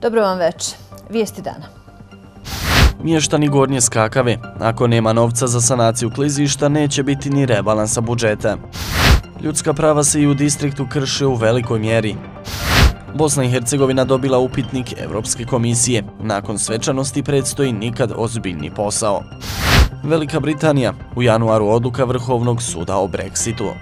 Dobro vam večer. Vijesti dana. Mještani Gornje Skakave. Ako nema novca za sanaciju klizišta, neće biti ni rebalansa budžeta. Ljudska prava se i u distriktu krše u velikoj mjeri. Bosna i Hercegovina dobila upitnik Evropske komisije. Nakon svečanosti predstoji nikad ozbiljni posao. Velika Britanija. U januaru odluka Vrhovnog suda o Brexitu.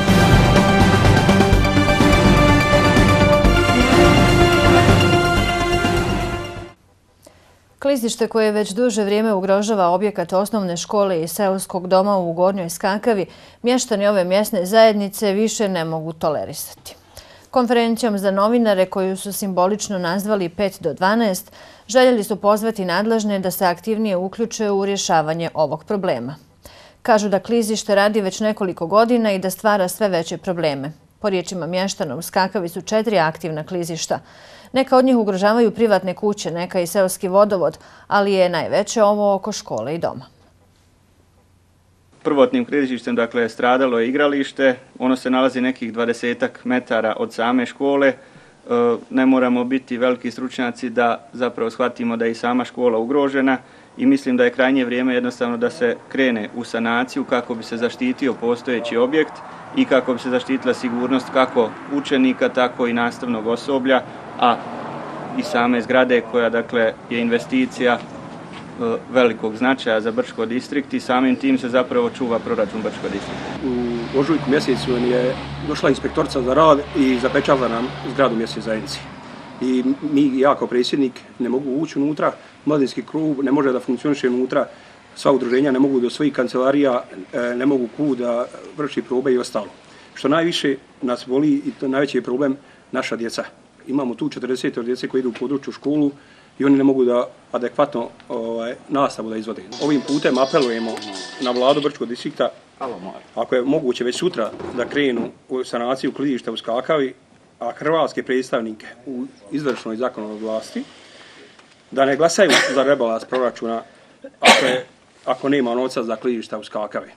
Klizište koje već duže vrijeme ugrožava objekat osnovne škole i seoskog doma u Gornjoj Skakavi, mještani ove mjesne zajednice više ne mogu tolerisati. Konferencijom za novinare, koju su simbolično nazvali 5 do 12, željeli su pozvati nadležne da se aktivnije uključe u rješavanje ovog problema. Kažu da klizište radi već nekoliko godina i da stvara sve veće probleme. Po riječima mještana, u Skakavi su 4 aktivna klizišta. Neka od njih ugrožavaju privatne kuće, neka i seoski vodovod, ali je najveće ovo oko škole i doma. Prvotnim klizištem, dakle, stradalo je igralište. Ono se nalazi nekih 20 metara od same škole. Ne moramo biti veliki stručnjaci da zapravo shvatimo da je i sama škola ugrožena i mislim da je krajnje vrijeme jednostavno da se krene u sanaciju kako bi se zaštitio postojeći objekt i kako bi se zaštitila sigurnost kako učenika, tako i nastavnog osoblja, a i same zgrade koja, dakle, je investicija velikog značaja za Brčko distrikt i samim tim se zapravo čuva proračun Brčko distrikta. U ožujku mjesecu je došla inspektorica za rad i zapečatila nam zgradu mjesne zajednice. I mi, ja kao predsjednik, ne mogu ući unutra, mladinski klub ne može da funkcioniše unutra, sva udruženja ne mogu do svojih kancelarija, ne mogu klub da vrši probe i ostalo. Što najviše nas boli i to najveći je problem naša djeca. Imamo tu 40 djece koji idu u području školu i oni ne mogu da adekvatno nastavu da izvode. Ovim putem apelujemo na vladu Brčkog distrikta, ako je moguće već sutra da krenu u sanaciju klizišta u Skakavi, a hrvatske predstavnike u izvršnoj i zakonodavnoj vlasti, da ne glasaju za rebalans proračuna ako nema novca za klizišta u Skakavi.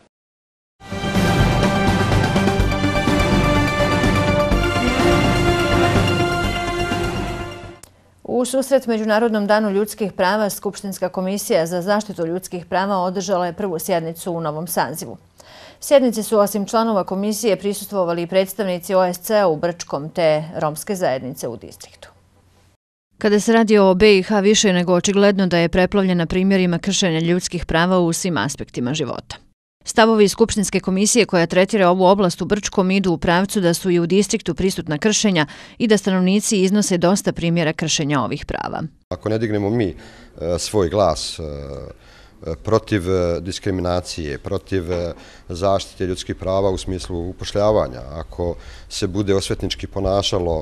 U susret Međunarodnom danu ljudskih prava, Skupštinska komisija za zaštitu ljudskih prava održala je prvu sjednicu u novom sazivu. Sjednici su osim članova komisije prisustvovali i predstavnici OSCE-a u Brčkom te romske zajednice u distriktu. Kada se radi o BiH, više je nego očigledno da je preplavljena primjerima kršenja ljudskih prava u svim aspektima života. Stavovi Skupštinske komisije koja tretira ovu oblast u Brčkom idu u pravcu da su i u distriktu prisutna kršenja i da stanovnici iznose dosta primjera kršenja ovih prava. Ako ne dignemo mi svoj glas protiv diskriminacije, protiv zaštite ljudskih prava u smislu upošljavanja, ako se bude osvetnički ponašalo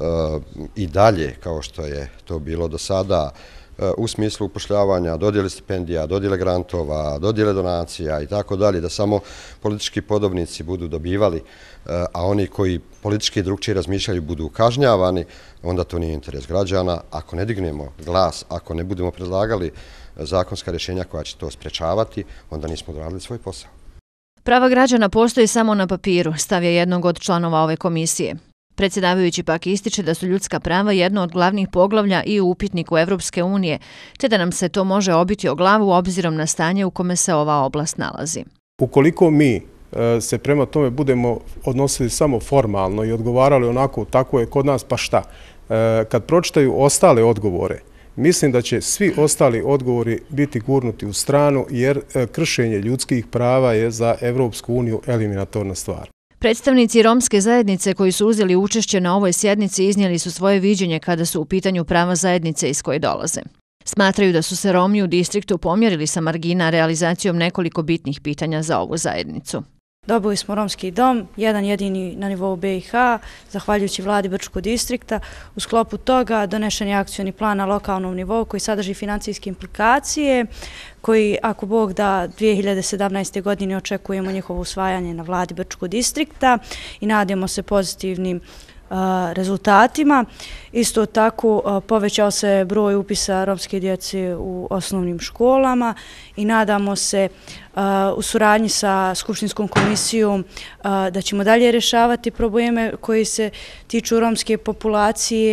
i dalje kao što je to bilo do sada, u smislu upošljavanja, dodjele stipendija, dodjele grantova, dodjele donacija i tako dalje, da samo politički podobnici budu dobivali, a oni koji politički drugčije razmišljaju budu kažnjavani, onda to nije interes građana. Ako ne dignemo glas, ako ne budemo predlagali zakonska rješenja koja će to sprečavati, onda nismo odradili svoj posao. Prava građana postoji samo na papiru, stav je jednog od članova ove komisije. Predsjedavajući pak ističe da su ljudska prava jedno od glavnih poglavlja i u upitniku Evropske unije, te da nam se to može obiti o glavu obzirom na stanje u kome se ova oblast nalazi. Ukoliko mi se prema tome budemo odnosili samo formalno i odgovarali onako tako je kod nas pa šta, kad pročitaju ostale odgovore, mislim da će svi ostali odgovori biti gurnuti u stranu jer kršenje ljudskih prava je za Evropsku uniju eliminatorna stvar. Predstavnici romske zajednice koji su uzeli učešće na ovoj sjednici iznijeli su svoje viđenje kada su u pitanju prava zajednice iz koje dolaze. Smatraju da su se Romi u distriktu pomjerili sa margina realizacijom nekoliko bitnih pitanja za ovu zajednicu. Dobili smo romski dom, jedan jedini na nivou BiH, zahvaljujući vladi Brčkog distrikta. U sklopu toga donešen je akcioni plan na lokalnom nivou koji sadrži financijske implikacije, koji, ako Bog da, 2017. godine očekujemo njihovo usvajanje na vladi Brčkog distrikta i nadamo se pozitivnim rezultatima. Isto tako povećao se broj upisa romske djece u osnovnim školama i nadamo se u suradnji sa Skupštinskom komisijom da ćemo dalje rješavati probleme koji se tiču romske populacije.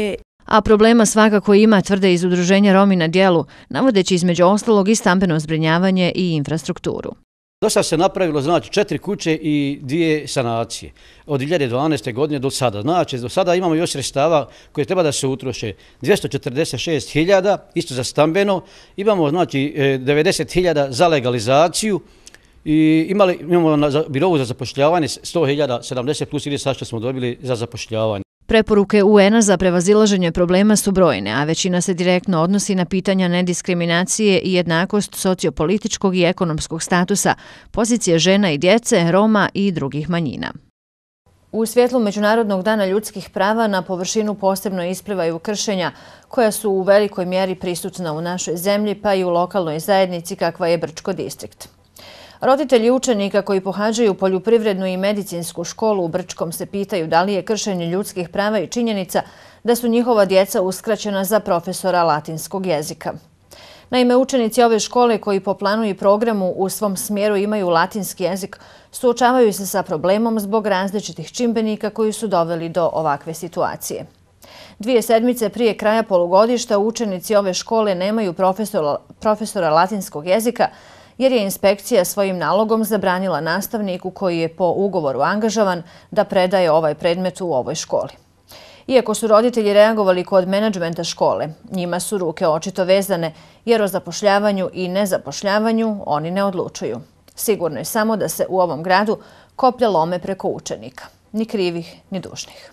A problema svakako ima, tvrde iz Udruženja Romi na djelu, navodeći između ostalog i stambeno zbrinjavanje i infrastrukturu. Do sada se napravilo 4 kuće i 2 sanacije od 2012. godine do sada. Znači, do sada imamo još sredstava koje treba da se utroše 246.000, isto za stambeno, imamo 90.000 za legalizaciju i imamo na birovu za zapošljavanje 100.000, 70 plus ili sad što smo dobili za zapošljavanje. Preporuke UN-a za prevazilaženje problema su brojne, a većina se direktno odnosi na pitanja nediskriminacije i jednakost sociopolitičkog i ekonomskog statusa, pozicije žena i djece, Roma i drugih manjina. U svjetlu Međunarodnog dana ljudskih prava na površinu posebno isplivaju kršenja koja su u velikoj mjeri prisutna u našoj zemlji pa i u lokalnoj zajednici kakva je Brčko distrikt. Roditelji učenika koji pohađaju poljoprivrednu i medicinsku školu u Brčkom se pitaju da li je kršenje ljudskih prava i činjenica da su njihova djeca uskraćena za profesora latinskog jezika. Naime, učenici ove škole koji po planu i programu u svom smjeru imaju latinski jezik suočavaju se sa problemom zbog različitih čimbenika koji su doveli do ovakve situacije. 2 sedmice prije kraja polugodišta učenici ove škole nemaju profesora latinskog jezika jer je inspekcija svojim nalogom zabranila nastavniku koji je po ugovoru angažovan da predaje ovaj predmet u ovoj školi. Iako su roditelji reagovali kod menadžmenta škole, njima su ruke očito vezane jer o zapošljavanju i nezapošljavanju oni ne odlučuju. Sigurno je samo da se u ovom gradu koplja lome preko učenika, ni krivih ni dužnih.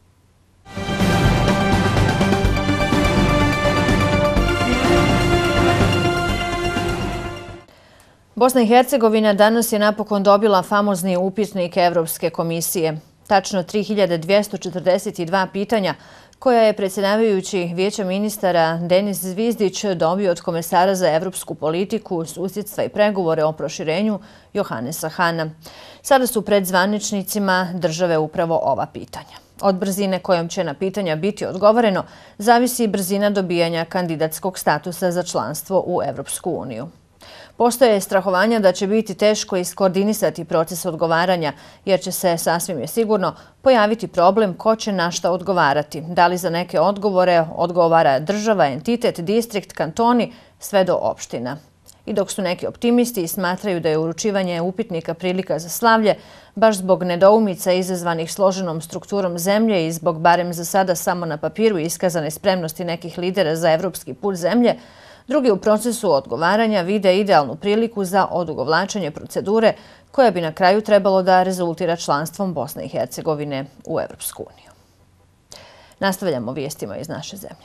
Bosna i Hercegovina danas je napokon dobila famozni upitnik Evropske komisije. Tačno 3242 pitanja koja je predsjedavajući Vijeća ministara Denis Zvizdić dobio od komesara za evropsku politiku, susjedstva i pregovore o proširenju Johanesa Hana. Sada su pred zvaničnicima države upravo ova pitanja. Od brzine kojom će na pitanja biti odgovoreno zavisi brzina dobijanja kandidatskog statusa za članstvo u Evropsku uniju. Postoje strahovanja da će biti teško iskoordinisati proces odgovaranja, jer će se, sasvim je sigurno, pojaviti problem ko će na šta odgovarati. Da li za neke odgovore odgovara država, entitet, distrikt, kantoni, sve do opština. I dok su neki optimisti i smatraju da je uručivanje upitnika prilika za slavlje, baš zbog nedoumica izazvanih složenom strukturom zemlje i zbog barem za sada samo na papiru iskazane spremnosti nekih lidera za evropski put zemlje, drugi u procesu odgovaranja vide idealnu priliku za odugovlačenje procedure koja bi na kraju trebalo da rezultira članstvom Bosne i Hercegovine u Evropsku uniju. Nastavljamo vijestima iz naše zemlje.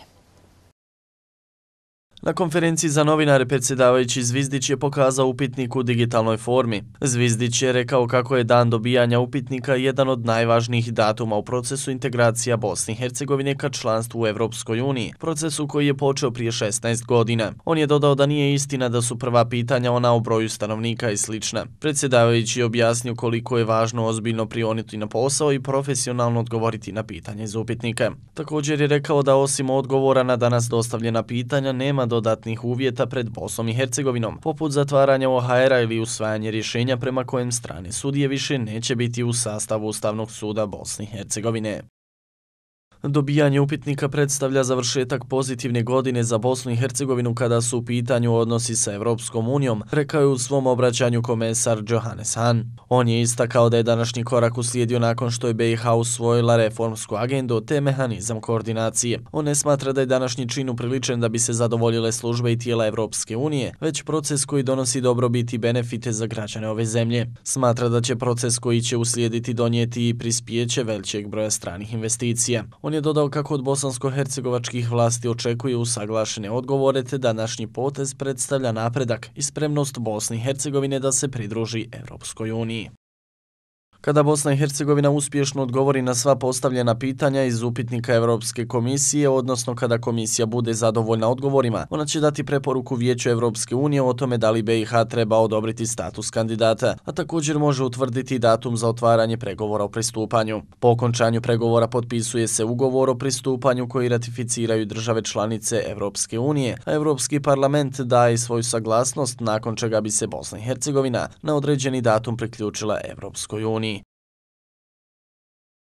Na konferenciji za novinare predsjedavajući Zvizdić je pokazao upitnik u digitalnoj formi. Zvizdić je rekao kako je dan dobijanja upitnika jedan od najvažnijih datuma u procesu integracija Bosne i Hercegovine ka članstvu u Evropskoj uniji, procesu koji je počeo prije 16 godina. On je dodao da nije istina da su prva pitanja ona o broju stanovnika i slična. Predsjedavajući je objasnio koliko je važno ozbiljno prioniti na posao i profesionalno odgovoriti na pitanje iz upitnika. Također je rekao da osim odgovora na danas dostavljena pitanja nema dodatnih uvjeta pred Bosnom i Hercegovinom, poput zatvaranja OHR-a ili usvajanje rješenja prema kojem strane sudije više neće biti u sastavu Ustavnog suda Bosne i Hercegovine. Dobijanje upitnika predstavlja završetak pozitivne godine za Bosnu i Hercegovinu kada su u pitanju odnosi sa Evropskom unijom, rekao je u svom obraćanju komesar Johannes Hahn. On je istakao da je današnji korak uslijedio nakon što je BiH usvojila reformsku agendu te mehanizam koordinacije. On ne smatra da je današnji čin upriličen da bi se zadovoljile službe i tijela Evropske unije, već proces koji donosi dobrobit i benefite za građane ove zemlje. Smatra da će proces koji će uslijediti donijeti i prispijeće većeg broja stranih investicija. On je dodao kako od bosansko-hercegovačkih vlasti očekuje usaglašene odgovore te današnji potez predstavlja napredak i spremnost Bosne i Hercegovine da se pridruži Evropskoj uniji. Kada Bosna i Hercegovina uspješno odgovori na sva postavljena pitanja iz upitnika Evropske komisije, odnosno kada komisija bude zadovoljna odgovorima, ona će dati preporuku Vijeću Evropske unije o tome da li BiH treba odobriti status kandidata, a također može utvrditi datum za otvaranje pregovora o pristupanju. Po okončanju pregovora potpisuje se ugovor o pristupanju koji ratificiraju države članice Evropske unije, a Evropski parlament daje svoju saglasnost nakon čega bi se Bosna i Hercegovina na određeni datum priključila Evropskoj uniji.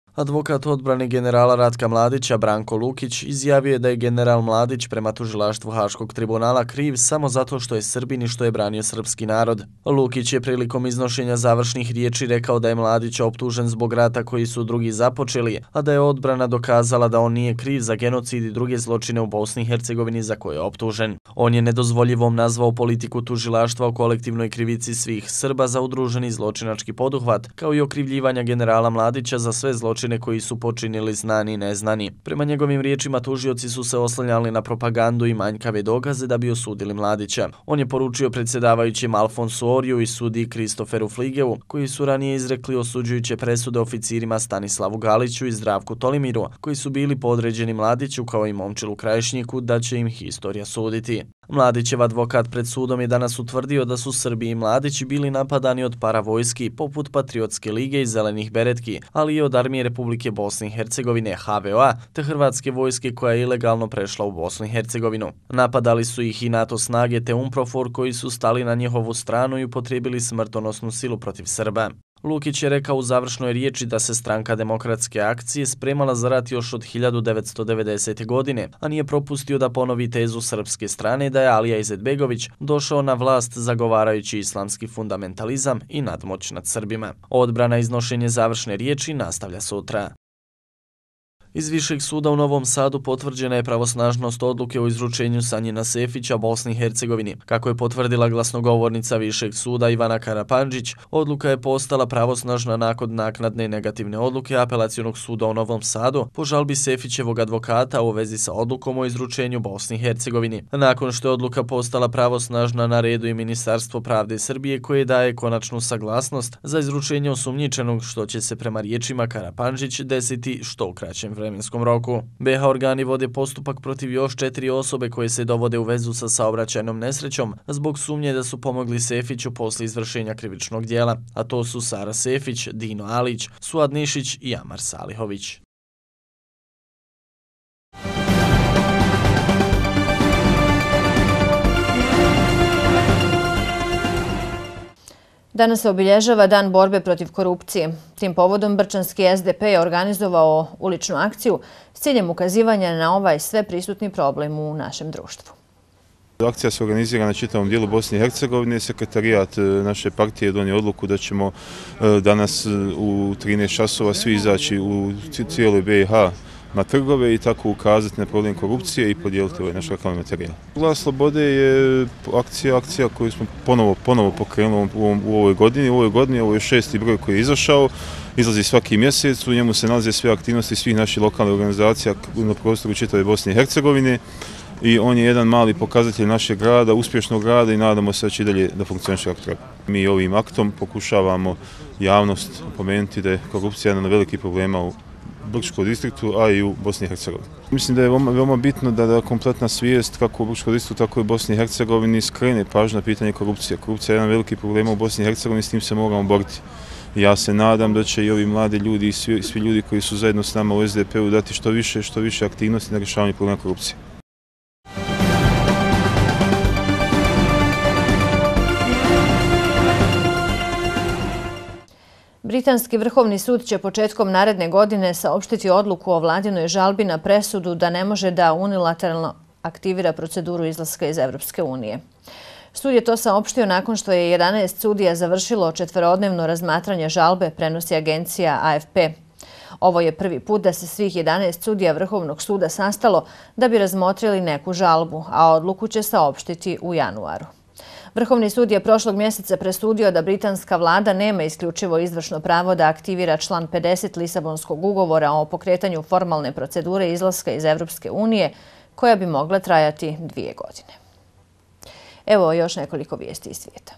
Advokat odbrane generala Ratka Mladića Branko Lukić izjavio je da je general Mladić prema tužilaštvu Haškog tribunala kriv samo zato što je Srbin i što je branio srpski narod. Lukić je prilikom iznošenja završnih riječi rekao da je Mladić optužen zbog rata koji su drugi započeli, a da je odbrana dokazala da on nije kriv za genocid i druge zločine u Bosni i Hercegovini za koje je optužen. On je nedozvoljivom nazvao politiku tužilaštva o kolektivnoj krivici svih Srba za udruženi zločinački poduhvat, kao i okrivljivanja generala Mladića za sve zločine koji su počinili znani i neznani. Prema njegovim riječima tužioci su se oslanjali na propagandu i manjkave dokaze da bi osudili Mladića. On je poručio predsjedavajućem Alfonsu Oriju i sudiji Kristoferu Fligeu, koji su ranije izrekli osuđujuće presude oficirima Stanislavu Galiću i Zdravku Tolimiru, koji su bili podređeni Mladiću kao i Momčilu Krajišniku, da će im historija suditi. Mladićev advokat pred sudom je danas utvrdio da su Srbi i Mladići bili napadani od paravojski poput Patriotske lige i Zelenih beretki, ali i od Armije Republike Bosne i Hercegovine HVO-a te Hrvatske vojske koja je ilegalno prešla u Bosnu i Hercegovinu. Napadali su ih i NATO snage te UNPROFOR koji su stali na njihovu stranu i upotrijebili smrtonosnu silu protiv Srba. Lukić je rekao u završnoj riječi da se Stranka demokratske akcije spremala za rat još od 1990. godine, a nije propustio da ponovi tezu srpske strane da je Alija Izetbegović došao na vlast zagovarajući islamski fundamentalizam i nadmoć nad Srbima. Odbrana iznošenje završne riječi nastavlja sutra. Iz Višeg suda u Novom Sadu potvrđena je pravosnažnost odluke o izručenju Sanjina Sefića Bosni i Hercegovini. Kako je potvrdila glasnogovornica Višeg suda Ivana Karapandžić, odluka je postala pravosnažna nakon naknadne negativne odluke Apelacionog suda u Novom Sadu po žalbi Sefićevog advokata u vezi sa odlukom o izručenju Bosni i Hercegovini. Nakon što je odluka postala pravosnažna, na redu i Ministarstvo pravde Srbije koje daje konačnu saglasnost za izručenje osumnjičenog, što će se prema riječima Karapandžić desiti što u kraćem vremenskom roku. BiH organi vode postupak protiv još 4 osobe koje se dovode u vezu sa saobraćajnom nesrećom zbog sumnje da su pomogli Sefiću posle izvršenja krivičnog dijela, a to su Sara Sefić, Dino Alić, Suad Nišić i Amar Salihović. Danas se obilježava Dan borbe protiv korupcije. Tim povodom Brčanski SDP je organizovao uličnu akciju s ciljem ukazivanja na ovaj sve prisutni problem u našem društvu. Akcija se organizira na čitavom dijelu Bosne i Hercegovine. Sekretarijat naše partije je donio odluku da ćemo danas u 13 časova svi izaći u cijeloj BiH na trgove i tako ukazati na problem korupcije i podijeliti ovaj naš reklamni materijal. Glas slobode je akcija koju smo ponovo pokrenuli u ovoj godini. U ovoj godini ovo je 6. broj koji je izašao, izlazi svaki mjesec, u njemu se nalaze sve aktivnosti svih naših lokalnih organizacija na prostoru čitave Bosne i Hercegovine i on je jedan mali pokazatelj našeg rada, uspješnog rada i nadamo se da će i dalje da funkcioniše kako treba. Mi ovim aktom pokušavamo javnost pomenuti da je korupcija jedan od velikih problema u Brčkom distriktu, a i u Bosni i Hercegovini. Mislim da je veoma bitno da kompletna svijest kako u Brčkom distriktu, tako i u Bosni i Hercegovini skrene pažnju na pitanje korupcije. Korupcija je jedan veliki problem u Bosni i Hercegovini, s tim se moramo boriti. Ja se nadam da će i ovi mladi ljudi i svi ljudi koji su zajedno s nama u SDP-u dati što više aktivnosti na rješavanju problema korupcije. Britanski vrhovni sud će početkom naredne godine saopštiti odluku o vladinoj žalbi na presudu da ne može da unilateralno aktivira proceduru izlaska iz Evropske unije. Sud je to saopštio nakon što je 11 sudija završilo 4-dnevno razmatranje žalbe, prenosi agencija AFP. Ovo je prvi put da se svih 11 sudija Vrhovnog suda sastalo da bi razmotrili neku žalbu, a odluku će saopštiti u januaru. Vrhovni sud je prošlog mjeseca presudio da britanska vlada nema isključivo izvršno pravo da aktivira član 50 Lisabonskog ugovora o pokretanju formalne procedure izlaska iz Evropske unije, koja bi mogla trajati 2 godine. Evo još nekoliko vijesti iz svijeta.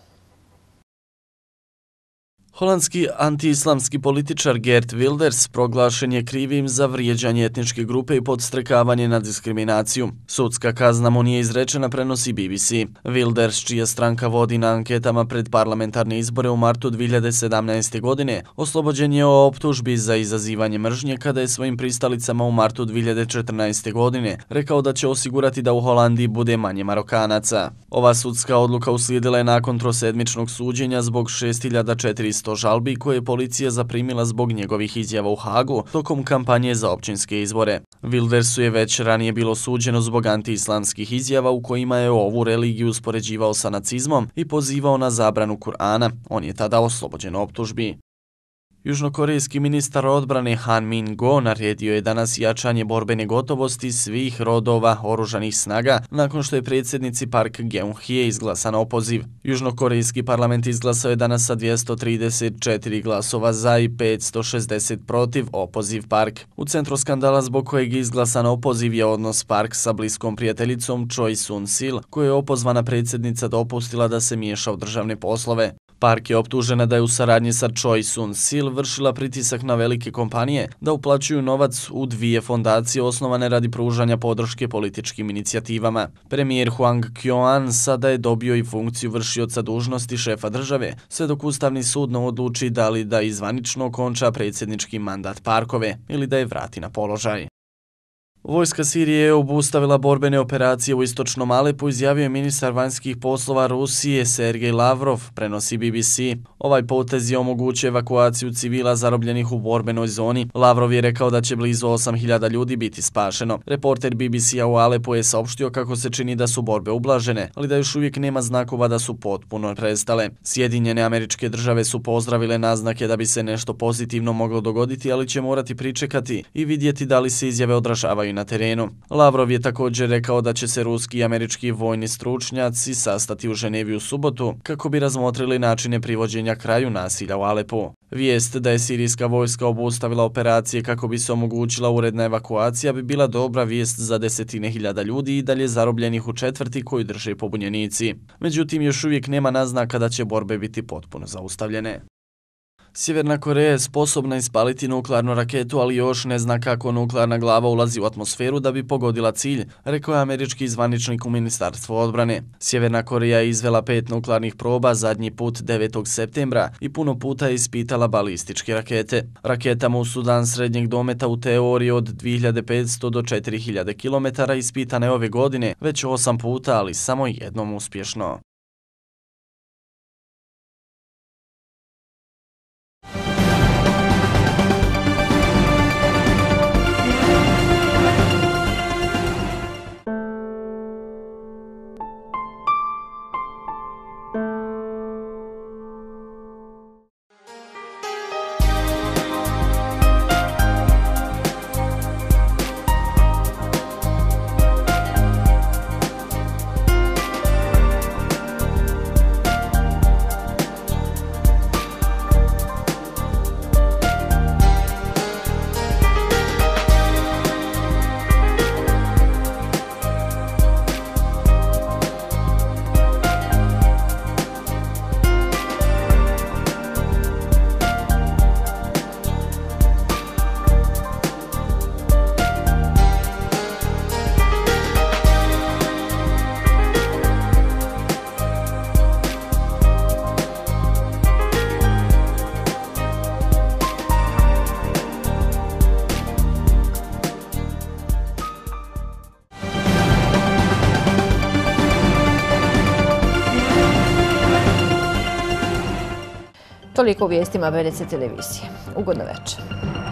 Holandski antiislamski političar Geert Wilders proglašen je krivim za vrijeđanje etničke grupe i podstrekavanje na diskriminaciju. Sudska kazna mu nije izrečena, prenosi BBC. Wilders, čija stranka vodi na anketama pred parlamentarne izbore u martu 2017. godine, oslobođen je o optužbi za izazivanje mržnje kada je svojim pristalicama u martu 2014. godine rekao da će osigurati da u Holandiji bude manje Marokanaca. Ova sudska odluka uslijedila je nakon trosedmičnog suđenja zbog 6400 200 žalbi koje je policija zaprimila zbog njegovih izjava u Hagu tokom kampanje za općinske izbore. Wildersu je već ranije bilo suđeno zbog antiislamskih izjava u kojima je ovu religiju uspoređivao sa nacizmom i pozivao na zabranu Kur'ana. On je tada oslobođen optužbi. Južnokorejski ministar odbrane Han Min-go naredio je danas jačanje borbene gotovosti svih rodova oružanih snaga nakon što je predsjednici Park Geun-hye izglasan opoziv. Južnokorejski parlament izglasao je danas sa 234 glasova za i 560 protiv opoziv Park. U centru skandala zbog kojeg je izglasan opoziv je odnos Park sa bliskom prijateljicom Choi Soon-sil, koju je opozvana predsjednica dopustila da se miješa u državne poslove. Park je optužena da je u saradnji sa Choi Soon-sil vršila pritisak na velike kompanije da uplaćuju novac u 2 fondacije osnovane radi pružanja podrške političkim inicijativama. Premijer Hwang Kyo-an sada je dobio i funkciju vršioca dužnosti šefa države, sve dok Ustavni sud ne odluči da li da izvanično okonča predsjednički mandat Parkove ili da je vrati na položaj. Vojska Sirije je obustavila borbene operacije u istočnom Alepu, izjavio je ministar vanjskih poslova Rusije Sergej Lavrov, prenosi BBC. Ovaj potez je omogućio evakuaciju civila zarobljenih u borbenoj zoni. Lavrov je rekao da će blizu 8.000 ljudi biti spašeno. Reporter BBC-a u Alepu je saopštio kako se čini da su borbe ublažene, ali da još uvijek nema znakova da su potpuno prestale. Sjedinjene Američke Države su pozdravile naznake da bi se nešto pozitivno moglo dogoditi, ali će morati pričekati i vidjeti da li se izjave odražavaju na terenu. Lavrov je također rekao da će se ruski i američki vojni stručnjaci sastati u Ženevi u subotu kako bi razmotrili načine privođenja kraju nasilja u Alepu. Vijest da je sirijska vojska obustavila operacije kako bi se omogućila uredna evakuacija bi bila dobra vijest za desetine hiljada ljudi i dalje zarobljenih u četvrti koju drže pobunjenici. Međutim, još uvijek nema naznaka da će borbe biti potpuno zaustavljene. Sjeverna Koreja je sposobna ispaliti nuklearnu raketu, ali još ne zna kako nuklearna glava ulazi u atmosferu da bi pogodila cilj, rekao je američki zvaničnik u Ministarstvu odbrane. Sjeverna Koreja je izvela 5 nuklearnih proba, zadnji put 9. septembra i puno puta je ispitala balističke rakete. Raketama u Sudan srednjeg dometa u teoriji od 2500 do 4000 km ispitane ove godine već 8 puta, ali samo jednom uspješno. Toliko u vijestima BDC televizije. Ugodno večer.